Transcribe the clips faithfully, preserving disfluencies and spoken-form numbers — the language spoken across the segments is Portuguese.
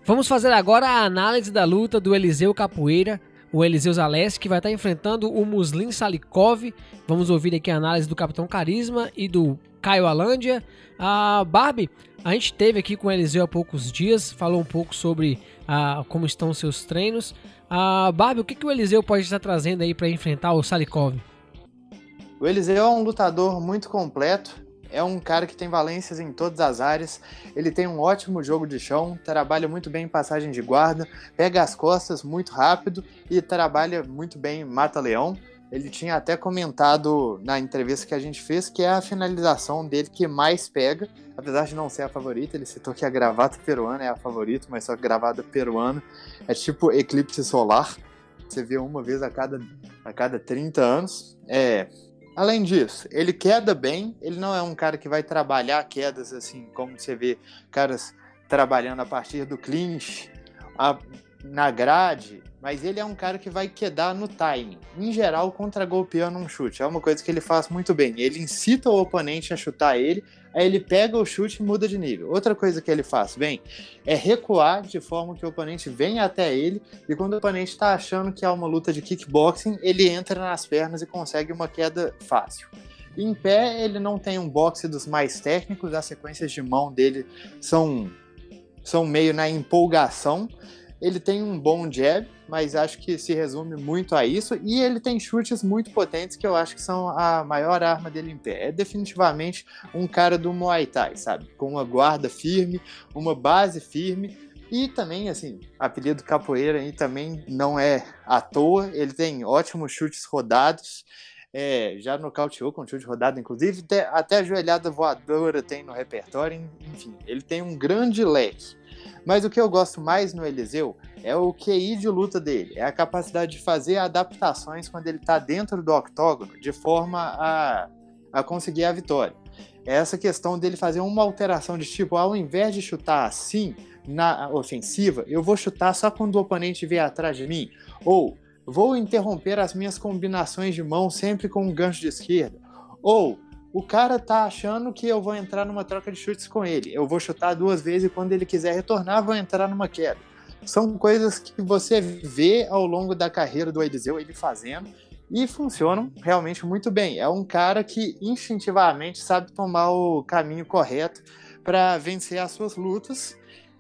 Vamos fazer agora a análise da luta do Eliseu Capoeira, o Eliseu Zaleski, que vai estar enfrentando o Muslim Salikov. Vamos ouvir aqui a análise do Capitão Carisma e do Caio Alândia. A Barbie, a gente teve aqui com o Eliseu há poucos dias, falou um pouco sobre ah, como estão os seus treinos. A Barbie, o que, que o Eliseu pode estar trazendo aí para enfrentar o Salikov? O Eliseu é um lutador muito completo. É um cara que tem valências em todas as áreas, ele tem um ótimo jogo de chão, trabalha muito bem em passagem de guarda, pega as costas muito rápido e trabalha muito bem em mata-leão. Ele tinha até comentado na entrevista que a gente fez que é a finalização dele que mais pega, apesar de não ser a favorita. Ele citou que a gravata peruana é a favorita, mas só que a gravata peruana é tipo eclipse solar, você vê uma vez a cada, a cada trinta anos. É... Além disso, ele queda bem, ele não é um cara que vai trabalhar quedas assim, como você vê caras trabalhando a partir do clinch, a, na grade, mas ele é um cara que vai quedar no timing, em geral contra-golpeando um chute, é uma coisa que ele faz muito bem, ele incita o oponente a chutar ele, aí ele pega o chute e muda de nível. Outra coisa que ele faz bem é recuar de forma que o oponente venha até ele, e quando o oponente está achando que é uma luta de kickboxing, ele entra nas pernas e consegue uma queda fácil. Em pé, ele não tem um boxe dos mais técnicos, as sequências de mão dele são, são meio na empolgação. Ele tem um bom jab, mas acho que se resume muito a isso. E ele tem chutes muito potentes, que eu acho que são a maior arma dele em pé. É definitivamente um cara do Muay Thai, sabe? Com uma guarda firme, uma base firme. E também, assim, apelido capoeira aí também não é à toa. Ele tem ótimos chutes rodados. É, já nocauteou com chute rodado, inclusive. Até, até a joelhada voadora tem no repertório. Enfim, ele tem um grande leque. Mas o que eu gosto mais no Eliseu é o Q I de luta dele, é a capacidade de fazer adaptações quando ele está dentro do octógono, de forma a, a conseguir a vitória. É essa questão dele fazer uma alteração de tipo, ao invés de chutar assim na ofensiva, eu vou chutar só quando o oponente vier atrás de mim, ou vou interromper as minhas combinações de mão sempre com um gancho de esquerda, ou o cara tá achando que eu vou entrar numa troca de chutes com ele. Eu vou chutar duas vezes e quando ele quiser retornar, vou entrar numa queda. São coisas que você vê ao longo da carreira do Eliseu, ele fazendo, e funcionam realmente muito bem. É um cara que instintivamente sabe tomar o caminho correto para vencer as suas lutas.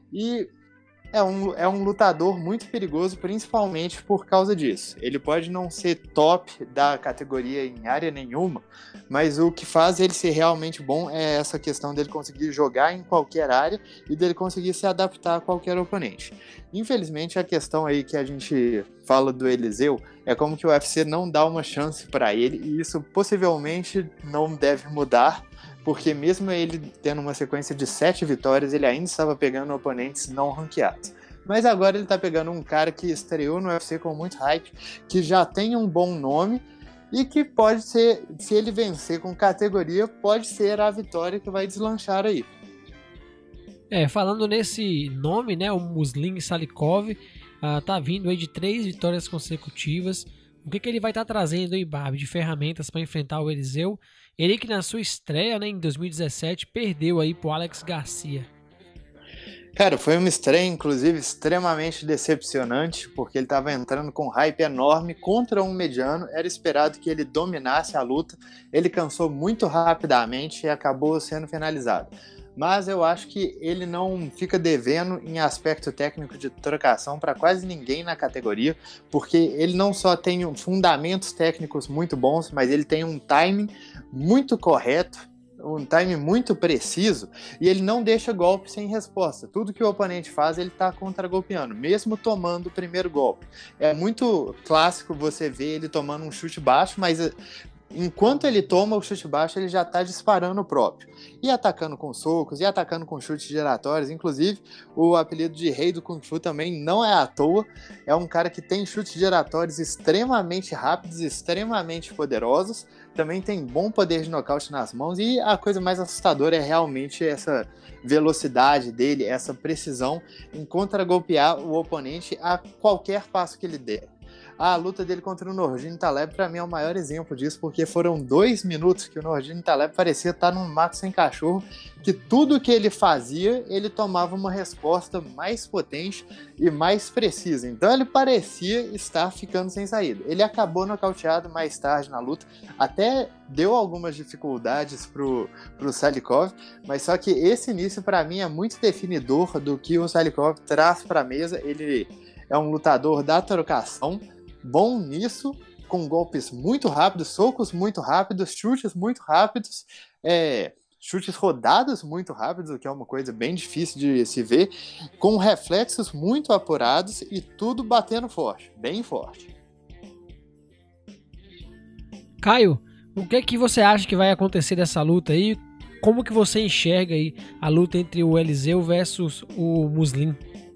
E é um, é um lutador muito perigoso, principalmente por causa disso. Ele pode não ser top da categoria em área nenhuma, mas o que faz ele ser realmente bom é essa questão dele conseguir jogar em qualquer área e dele conseguir se adaptar a qualquer oponente. Infelizmente, a questão aí que a gente fala do Eliseu é como que o U F C não dá uma chance para ele, e isso possivelmente não deve mudar, porque mesmo ele tendo uma sequência de sete vitórias, ele ainda estava pegando oponentes não ranqueados. Mas agora ele está pegando um cara que estreou no U F C com muito hype, que já tem um bom nome e que pode ser, se ele vencer com categoria, pode ser a vitória que vai deslanchar aí. É, falando nesse nome, né, o Muslim Salikov uh, tá vindo aí de três vitórias consecutivas. O que, que ele vai estar tá trazendo aí, Barbie, de ferramentas para enfrentar o Eliseu? Ele que na sua estreia, né, em dois mil e dezessete, perdeu aí pro Alex Garcia. Cara, foi uma estreia, inclusive, extremamente decepcionante, porque ele estava entrando com um hype enorme contra um mediano. Era esperado que ele dominasse a luta. Ele cansou muito rapidamente e acabou sendo finalizado. Mas eu acho que ele não fica devendo em aspecto técnico de trocação para quase ninguém na categoria, porque ele não só tem fundamentos técnicos muito bons, mas ele tem um timing muito correto, um timing muito preciso, e ele não deixa golpe sem resposta. Tudo que o oponente faz, ele está contra-golpeando, mesmo tomando o primeiro golpe. É muito clássico você ver ele tomando um chute baixo, mas enquanto ele toma o chute baixo, ele já está disparando o próprio. E atacando com socos, e atacando com chutes giratórios. Inclusive, o apelido de Rei do Kung Fu também não é à toa. É um cara que tem chutes giratórios extremamente rápidos, extremamente poderosos. Também tem bom poder de nocaute nas mãos. E a coisa mais assustadora é realmente essa velocidade dele, essa precisão em contra-golpear o oponente a qualquer passo que ele der. A luta dele contra o Nordine Taleb, pra mim, é o maior exemplo disso, porque foram dois minutos que o Nordine Taleb parecia estar num mato sem cachorro, que tudo que ele fazia, ele tomava uma resposta mais potente e mais precisa. Então ele parecia estar ficando sem saída. Ele acabou nocauteado mais tarde na luta, até deu algumas dificuldades pro, pro Salikov, mas só que esse início, pra mim, é muito definidor do que o Salikov traz pra mesa. Ele é um lutador da trocação, bom nisso, com golpes muito rápidos, socos muito rápidos, chutes muito rápidos, é, chutes rodados muito rápidos, o que é uma coisa bem difícil de se ver, com reflexos muito apurados e tudo batendo forte, bem forte. Caio, o que é que você acha que vai acontecer dessa luta aí? Como que você enxerga aí a luta entre o Eliseu versus o Muslin?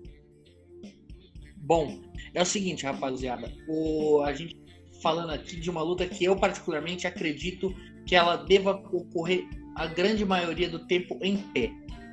Bom, é o seguinte, rapaziada, o, a gente falando aqui de uma luta que eu particularmente acredito que ela deva ocorrer a grande maioria do tempo em pé.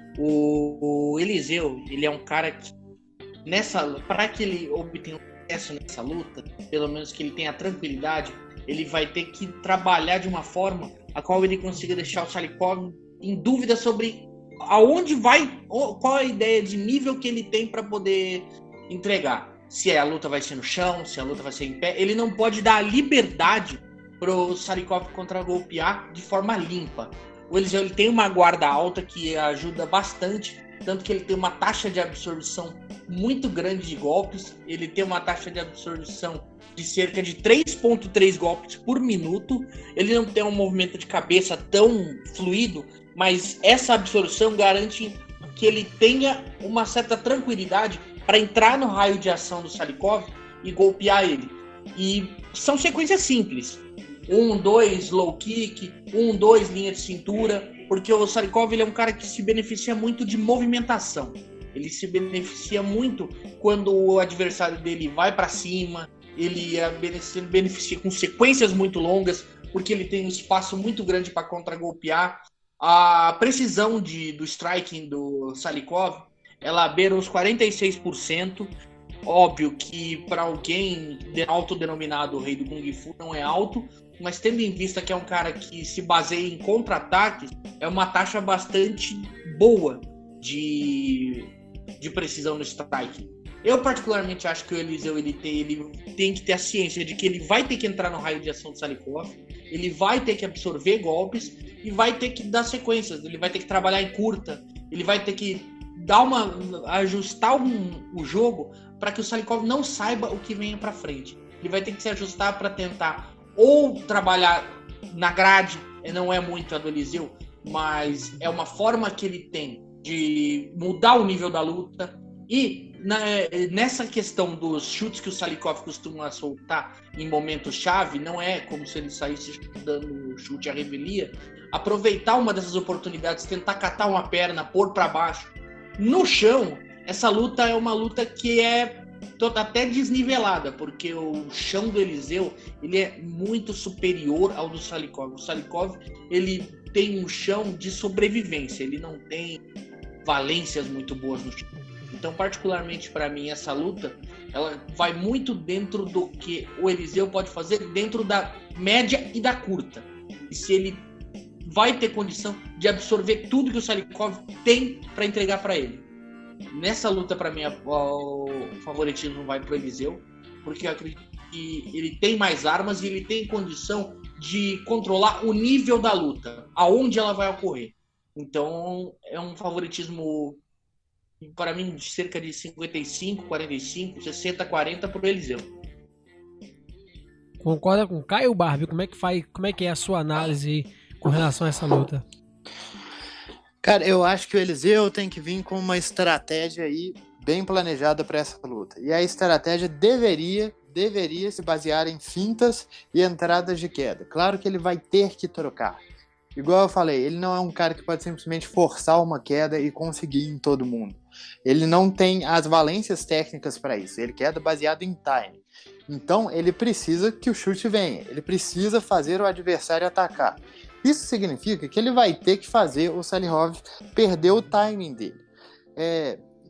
O, o Eliseu, ele é um cara que, nessa, para que ele obtenha sucesso nessa luta, pelo menos que ele tenha tranquilidade, ele vai ter que trabalhar de uma forma a qual ele consiga deixar o Salikov em dúvida sobre aonde vai, qual a ideia de nível que ele tem para poder entregar. Se a luta vai ser no chão, se a luta vai ser em pé. Ele não pode dar a liberdade pro Salikov contra-golpear de forma limpa. O Eliseu, ele tem uma guarda alta que ajuda bastante, tanto que ele tem uma taxa de absorção muito grande de golpes. Ele tem uma taxa de absorção de cerca de três vírgula três golpes por minuto. Ele não tem um movimento de cabeça tão fluido, mas essa absorção garante que ele tenha uma certa tranquilidade para entrar no raio de ação do Salikov e golpear ele. E são sequências simples. Um, dois, low kick, um, dois, linha de cintura, porque o Salikov, ele é um cara que se beneficia muito de movimentação. Ele se beneficia muito quando o adversário dele vai para cima, ele se beneficia com sequências muito longas, porque ele tem um espaço muito grande para contra-golpear. A precisão de, do striking do Salikov, ela beira os quarenta e seis por cento. Óbvio que para alguém autodenominado Rei do Kung Fu não é alto, mas tendo em vista que é um cara que se baseia em contra-ataques, é uma taxa bastante boa de, de precisão no strike. Eu particularmente acho que o Eliseu ele tem, ele tem que ter a ciência de que ele vai ter que entrar no raio de ação do Salikov, ele vai ter que absorver golpes e vai ter que dar sequências, ele vai ter que trabalhar em curta, ele vai ter que dar uma, ajustar um, o jogo para que o Salikov não saiba o que vem para frente. Ele vai ter que se ajustar para tentar ou trabalhar na grade, não é muito a do Eliseu, mas é uma forma que ele tem de mudar o nível da luta. E na, nessa questão dos chutes que o Salikov costuma soltar em momentos-chave, não é como se ele saísse dando chute à revelia, aproveitar uma dessas oportunidades, tentar catar uma perna, pôr para baixo. No chão, essa luta é uma luta que é até desnivelada, porque o chão do Eliseu ele é muito superior ao do Salikov. O Salikov ele tem um chão de sobrevivência, ele não tem valências muito boas no chão. Então, particularmente para mim, essa luta ela vai muito dentro do que o Eliseu pode fazer dentro da média e da curta. E se ele vai ter condição de absorver tudo que o Salikov tem para entregar para ele. Nessa luta, para mim, o favoritismo vai para o Eliseu, porque eu acredito que ele tem mais armas e ele tem condição de controlar o nível da luta, aonde ela vai ocorrer. Então, é um favoritismo, para mim, de cerca de cinquenta e cinco, quarenta e cinco, sessenta, quarenta para o Eliseu. Concorda com o Caio, Barbie? Como é que faz, como é que é a sua análise com relação a essa luta? Cara, eu acho que o Eliseu tem que vir com uma estratégia aí bem planejada para essa luta. E a estratégia deveria, deveria se basear em fintas e entradas de queda. Claro que ele vai ter que trocar. Igual eu falei, ele não é um cara que pode simplesmente forçar uma queda e conseguir em todo mundo. Ele não tem as valências técnicas para isso. Ele queda baseado em time. Então ele precisa que o chute venha. Ele precisa fazer o adversário atacar. Isso significa que ele vai ter que fazer o Salikov perder o timing dele. É,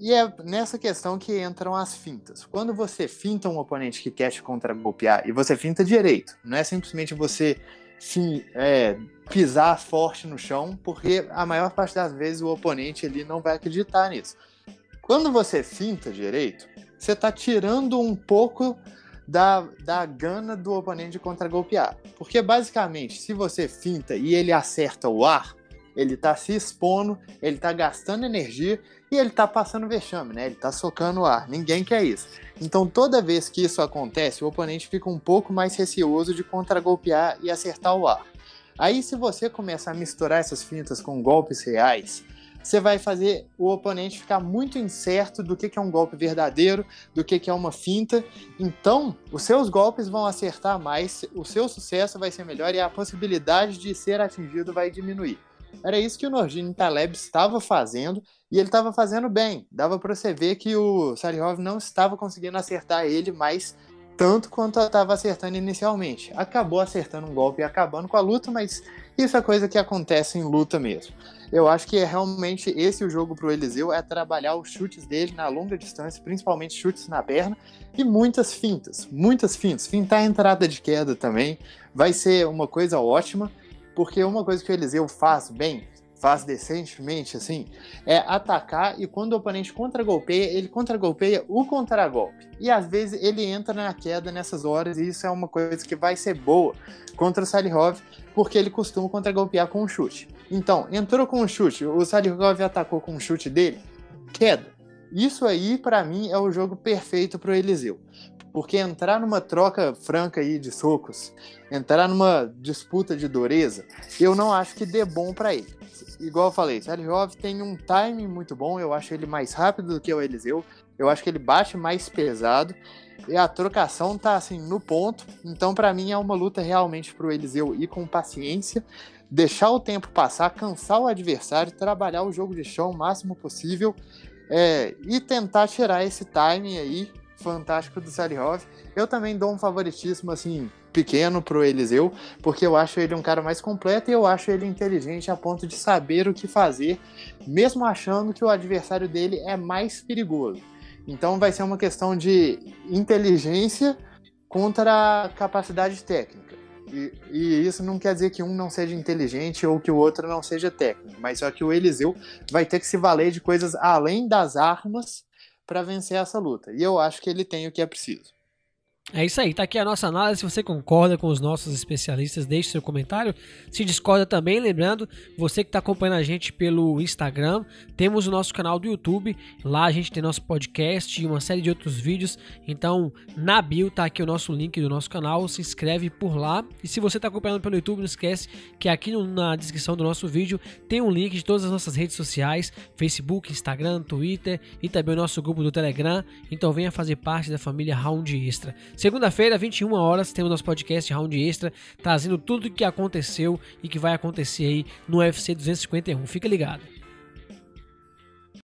E é nessa questão que entram as fintas. Quando você finta um oponente que quer te contra-golpear, e você finta direito, não é simplesmente você sim, é, pisar forte no chão, porque a maior parte das vezes o oponente ele não vai acreditar nisso. Quando você finta direito, você está tirando um pouco da, da gana do oponente de contra-golpear. Porque basicamente, se você finta e ele acerta o ar, ele está se expondo, ele está gastando energia e ele está passando vexame, né? Ele está socando o ar. Ninguém quer isso. Então, toda vez que isso acontece, o oponente fica um pouco mais receoso de contra-golpear e acertar o ar. Aí, se você começar a misturar essas fintas com golpes reais, você vai fazer o oponente ficar muito incerto do que é um golpe verdadeiro, do que é uma finta. Então, os seus golpes vão acertar mais, o seu sucesso vai ser melhor e a possibilidade de ser atingido vai diminuir. Era isso que o Nordin Taleb estava fazendo e ele estava fazendo bem. Dava para você ver que o Salihov não estava conseguindo acertar ele mais tanto quanto estava acertando inicialmente. Acabou acertando um golpe e acabando com a luta, mas isso é coisa que acontece em luta mesmo. Eu acho que é realmente esse o jogo para o Eliseu, é trabalhar os chutes dele na longa distância, principalmente chutes na perna e muitas fintas, muitas fintas. Fintar a entrada de queda também vai ser uma coisa ótima. Porque uma coisa que o Eliseu faz bem, faz decentemente, assim, é atacar e quando o oponente contra-golpeia, ele contra-golpeia o contra-golpe. E às vezes ele entra na queda nessas horas e isso é uma coisa que vai ser boa contra o Salihov, porque ele costuma contra-golpear com um chute. Então, entrou com um chute, o Salihov atacou com um chute dele, queda. Isso aí, pra mim, é o jogo perfeito pro Eliseu. Porque entrar numa troca franca aí de socos, entrar numa disputa de dureza, eu não acho que dê bom para ele. Igual eu falei, Salihov tem um timing muito bom, eu acho ele mais rápido do que o Eliseu, eu acho que ele bate mais pesado, e a trocação tá assim no ponto, então para mim é uma luta realmente pro Eliseu ir com paciência, deixar o tempo passar, cansar o adversário, trabalhar o jogo de chão o máximo possível, é, e tentar tirar esse timing aí, fantástico do Salihov. Eu também dou um favoritismo assim pequeno pro Eliseu, porque eu acho ele um cara mais completo e eu acho ele inteligente a ponto de saber o que fazer, mesmo achando que o adversário dele é mais perigoso. Então vai ser uma questão de inteligência contra a capacidade técnica. E, e isso não quer dizer que um não seja inteligente ou que o outro não seja técnico, mas só que o Eliseu vai ter que se valer de coisas além das armas para vencer essa luta. E eu acho que ele tem o que é preciso. É isso aí, tá aqui a nossa análise. Se você concorda com os nossos especialistas, deixe seu comentário. Se discorda também, lembrando, você que está acompanhando a gente pelo Instagram, temos o nosso canal do YouTube, lá a gente tem nosso podcast e uma série de outros vídeos, então na bio tá aqui o nosso link do nosso canal, se inscreve por lá. E se você está acompanhando pelo YouTube, não esquece que aqui no, na descrição do nosso vídeo tem um link de todas as nossas redes sociais, Facebook, Instagram, Twitter e também o nosso grupo do Telegram, então venha fazer parte da família Round Extra. Segunda-feira, vinte e uma horas, temos nosso podcast Round Extra, trazendo tudo o que aconteceu e que vai acontecer aí no U F C duzentos e cinquenta e um. Fica ligado.